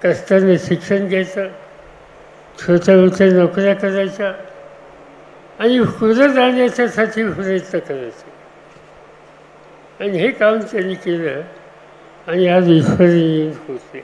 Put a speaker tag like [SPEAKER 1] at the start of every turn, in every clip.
[SPEAKER 1] कष्टाने शिक्षण घ्यायचं, छोट्या मोठ्या नोकऱ्या करायच्या आणि पुढे जाण्याच्यासाठी प्रयत्न करायचे. आणि हे काम त्यांनी केलं आणि आज ईश्वरी होते.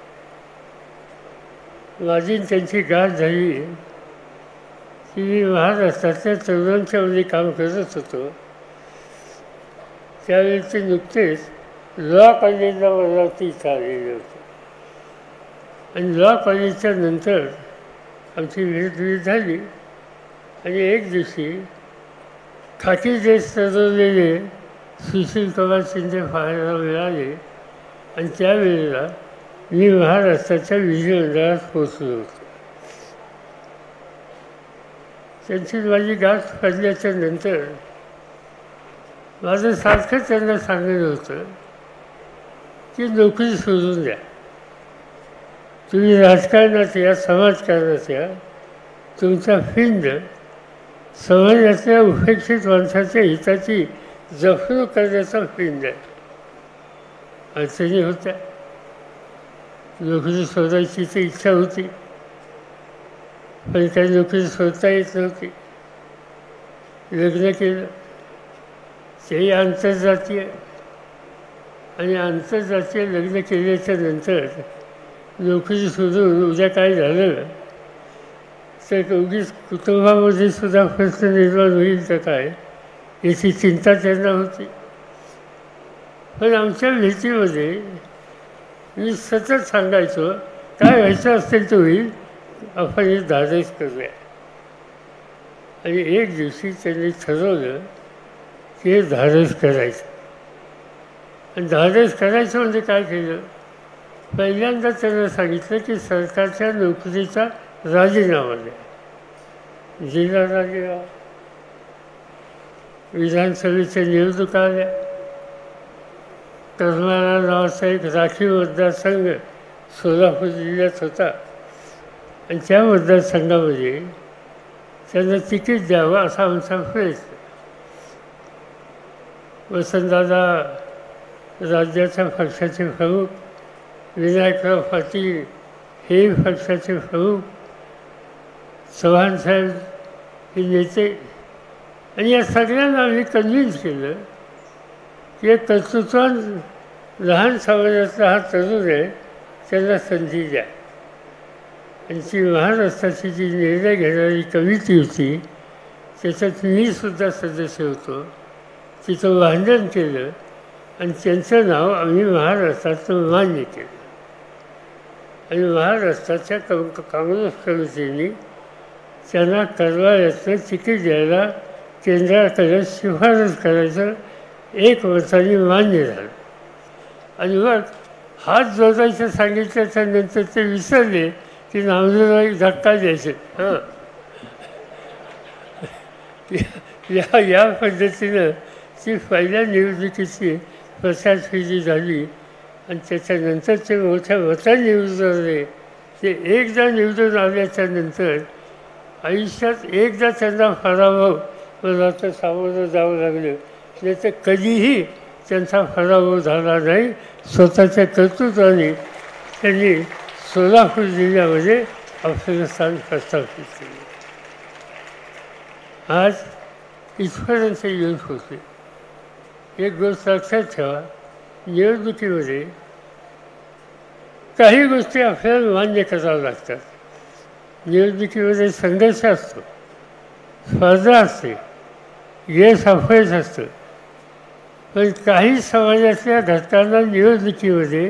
[SPEAKER 1] माझी त्यांची गाठ झाली की मी महाराष्ट्रातल्या तरुणांच्यामध्ये काम करत होतो. त्यावेळी ते नुकतेच लॉ कॉलेजला वरती इथं आलेले होते आणि लॉ कॉलेजच्या नंतर आमची भेट झाली आणि एक दिवशी खाकी ड्रेस सजवलेले सुशील कुमार शिंदे पाहायला मिळाले आणि त्यावेळेला मी महाराष्ट्राच्या विधिमंडळात पोचलो होतो. त्यांची माझी गाठ पडल्याच्या नंतर माझं सारखं त्यांना सांगितलं होतं की नोकरी सोडून द्या, तुम्ही राजकारणात या, समाजकारणात या, तुमचा फिंड समाजातल्या उपेक्षित माणसाच्या हिताची जपणूक करण्याचा फिंड आहे. अडचणी होत्या, नोकरी सोडायची तर इच्छा होती, पण काही नोकरी सोडता येत नव्हती. लग्न केलं, तेही आंतरजातीय, आणि आंतरजातीय लग्न केल्याच्या नंतर नोकरी सोडून उद्या काय झालं तर उगीच कुटुंबामध्ये सुद्धा प्रश्न निर्माण होईल तर काय याची चिंता त्यांना होती. पण आमच्या भेटीमध्ये मी सतत सांगायचो, काय व्हायचं असेल तर होईल, आपण हे धाडस करूया. आणि एक दिवशी त्यांनी ठरवलं की हे धाडस करायचं. आणि धाडस करायचं म्हणजे काय केलं, पहिल्यांदा त्यांना सांगितलं की सरकारच्या नोकरीचा राजीनामा द्या. जिल्हा राजीनामा, विधानसभेच्या निवडणुका आल्या, करमाळा नावाचा एक राखीव मतदारसंघ सोलापूर जिल्ह्यात होता आणि त्या मतदारसंघामध्ये त्यांना तिकीट द्यावं असा आमचा प्रयत्न. वसंतदादा राज्याच्या पक्षाचे प्रमुख, विनायकराव पाटील हे पक्षाचे प्रमुख, चव्हाणसाहेब हे नेते, आणि या सगळ्यांना आम्ही कन्व्हिन्स केलं की एक कर्तृत्वान लहान समाजातला हा तरुण आहे, त्यांना संधी द्या. आणि ती महाराष्ट्राची जी निर्णय घेणारी कमिटी होती त्याच्यात मी सुद्धा सदस्य होतो. तिथं भांडण केलं आणि त्यांचं नाव आम्ही महाराष्ट्रातून मान्य केलं. आणि महाराष्ट्राच्या काँग्रेस कमिटीने त्यांना करमाळ्यातनं तिकीट द्यायला केंद्राकडे शिफारस करायचं एक मताने मान्य झालं. आणि मग हात जोडायचं सांगितल्याच्या नंतर ते विसरले की नामदेवला एक धक्का द्यायचे. हां, या पद्धतीनं ती पहिल्या निवडणुकीची प्रचारफेरी झाली आणि त्याच्यानंतर ते मोठ्या मताने निवडून आले. ते एकदा निवडून आल्याच्या नंतर आयुष्यात एकदा त्यांना पराभव मला तर सामोरं जावं लागलं, नाही तर कधीही त्यांचा पराभव झाला नाही. स्वतःच्या कर्तृत्वाने त्यांनी सोलापूर जिल्ह्यामध्ये आपलं स्थान प्रस्थापित केले. आज इथपर्यंत येऊन होते. एक गोष्ट लक्षात ठेवा, निवडणुकीमध्ये काही गोष्टी आपल्याला मान्य कराव्या लागतात. निवडणुकीमध्ये संघर्ष असतो, स्पर्धा असते, यश अपयश असतं. पण काही समाजातल्या घटकांना निवडणुकीमध्ये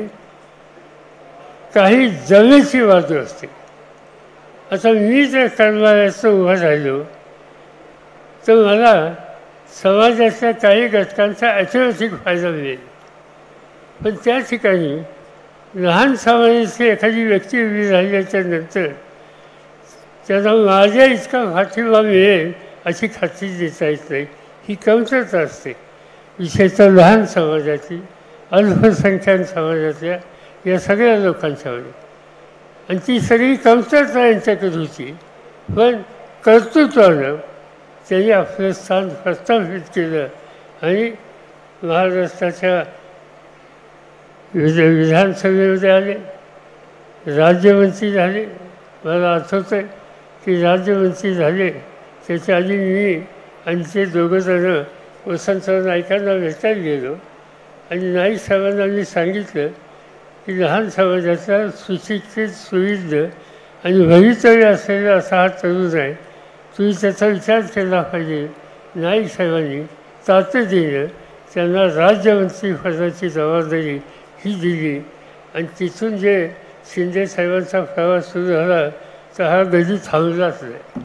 [SPEAKER 1] काही जमेची बाजू असते. आता मी जर करमाळ्याचं उभा राहिलो तर मला समाजातल्या काही घटकांचा ऐतिहासिक फायदा मिळेल. पण त्या ठिकाणी लहान समाजाची एखादी व्यक्ती उभी राहिल्याच्या नंतर त्यांना माझ्या इतका पाठिंबा मिळेल अशी खात्री देता येत नाही. ही कमतरता असते, विशेषतः लहान समाजाची, अल्पसंख्याक समाजातल्या या सगळ्या लोकांच्यामध्ये. आणि ती सगळी कमतरता यांच्याकडे होती. पण कर्तृत्वानं त्यांनी आपलं स्थान प्रस्थापित केलं आणि महाराष्ट्राच्या विधानसभेमध्ये आले, राज्यमंत्री झाले. मला आठवतं की राज्यमंत्री झाले त्याच्या आधी मी आणि ते दोघंजणं वसंतराव नाईकांना भेटायला गेलो आणि नाईक साहेबांना मी सांगितलं की लहान समाजाचा सुशिक्षित सुविध आणि भवितव्य असलेला असा हा तरुण आहे, तुम्ही त्याचा विचार केला पाहिजे. नाईक साहेबांनी तातडीनं त्यांना राज्यमंत्री पदाची जबाबदारी ही दिली आणि तिथून जे शिंदे साहेबांचा प्रवास सुरू झाला तर हा कधी थांबलाच नाही.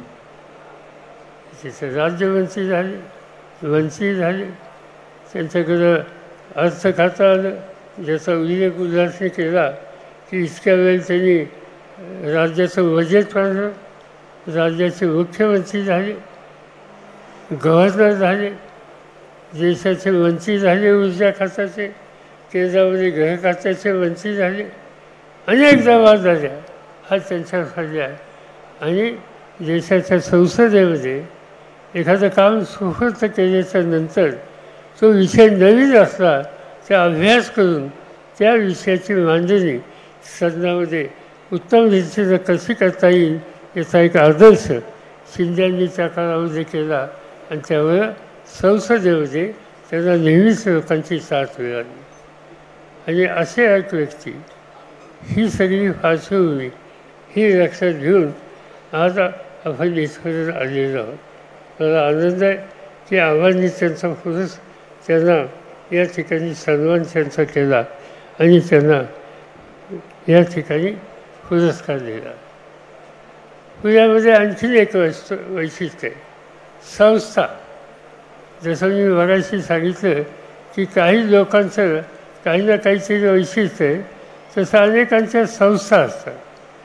[SPEAKER 1] तिथे राज्यमंत्री झाले, मंत्री झाले, त्यांच्याकडं अर्थ खातं आलं, ज्याचा उल्लेख उल्हासने केला की इतक्या वेळ त्यांनी राज्याचं बजेट काढलं, राज्याचे मुख्यमंत्री झाले, गव्हर्नर झाले, देशाचे मंत्री झाले, ऊर्जा खात्याचे, केंद्रामध्ये गृह खात्याचे मंत्री झाले, अनेक जबाबदाऱ्या हा त्यांच्याखाली आहे. आणि देशाच्या संसदेमध्ये एखादं काम सुपूर्द केल्याच्या नंतर तो विषय नवीन असला तर अभ्यास करून त्या विषयाची मांडणी सदनामध्ये उत्तम रीतीनं कशी करता येईल याचा एक आदर्श शिंद्यांनी त्या काळामध्ये केला आणि त्यामुळे संसदेमध्ये त्यांना नेहमीच लोकांची साथ मिळाली. आणि असे एक व्यक्ती, ही सगळी पार्श्वभूमी ही लक्षात घेऊन आज आपण इथपर्यंत आलेलो आहोत. मला आनंद आहे की आव्हांनी त्यांना या ठिकाणी सन्मान त्यांचा केला आणि त्यांना या ठिकाणी पुरस्कार दिला. पुण्यामध्ये आणखीन एक वैशिष्ट्य आहे, संस्था. जसं मी मगाशी सांगितलं की काही लोकांचं काही ना काहीतरी वैशिष्ट्य आहे, तसं अनेकांच्या संस्था असतात.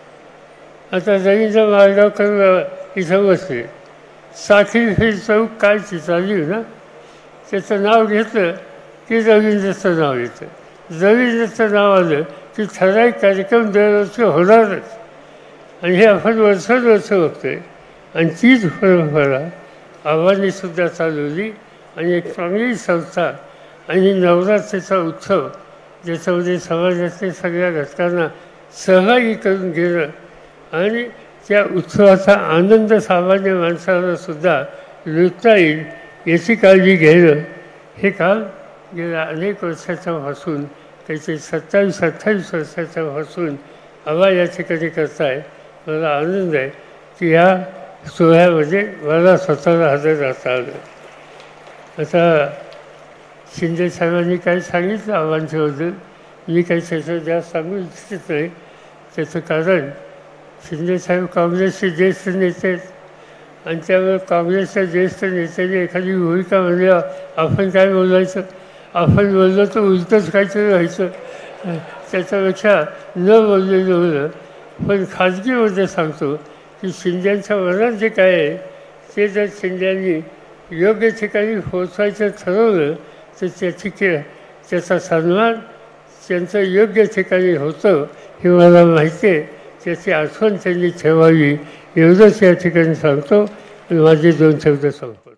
[SPEAKER 1] आता रवींद्र मार्गावकर इथं बसले, साखळी फेर चौक काय चित्राली ना, त्याचं नाव घेतलं की रवींद्रचं नाव येतं. रवींद्रचं नाव आलं की ठराविक कार्यक्रम दरवर्षी होणारच. आणि हे आपण वर्षानुवर्ष बघतोय. आणि तीच परंपरा आव्हानेसुद्धा चालवली आणि एक चांगली संस्था आणि नवरात्रीचा उत्सव ज्याच्यामध्ये समाजातल्या सगळ्या घटकांना सहभागी करून घेणं आणि त्या उत्सवाचा आनंद सामान्य माणसाला सुद्धा लुटता येईल याची काळजी घेणं, हे काम गेल्या अनेक वर्षाच्यापासून काहीतरी 27-28 वर्षाच्यापासून आव्हा या ठिकाणी करताय. मला आनंद आहे की या सोहळ्यामध्ये मला स्वतःला हजर राहता आलं. आता शिंदे साहेबांनी काय सांगितलं आव्हांच्याबद्दल, मी काही त्याचं जास्त सांगू इच्छित नाही. त्याचं कारण शिंदेसाहेब काँग्रेसचे ज्येष्ठ नेते आहेत आणि त्यामुळे काँग्रेसच्या ज्येष्ठ नेत्याने एखादी भूमिका म्हणल्यावर आपण काय बोलायचं, आपण बोललो तर उलटंच काहीतरी व्हायचं. त्याच्यापेक्षा न बोललेलं होतं. पण खाजगीमध्ये सांगतो की शिंद्यांच्या मनात जे काय आहे ते जर शिंद्यांनी योग्य ठिकाणी पोचवायचं ठरवलं तर त्याचा सन्मान त्यांचं योग्य ठिकाणी होतं हे मला माहिती आहे. त्याची आठवण त्यांनी ठेवावी एवढंच या ठिकाणी सांगतो आणि माझे 2 शब्द संपवतो.